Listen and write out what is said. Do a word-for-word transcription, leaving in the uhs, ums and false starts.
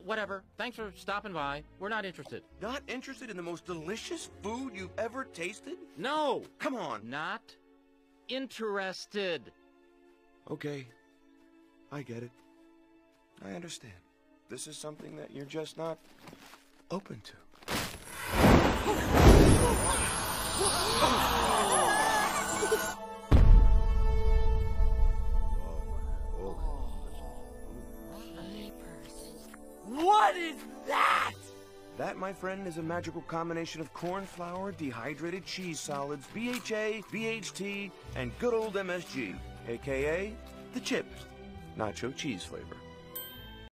whatever. Thanks for stopping by. We're not interested. Not interested in the most delicious food you've ever tasted? No! Come on. Not interested. Okay. I get it. I understand. This is something that you're just not open to. What is that? That, my friend, is a magical combination of corn flour, dehydrated cheese solids, B H A, V H T, and good old M S G, aka the chips, nacho cheese flavor.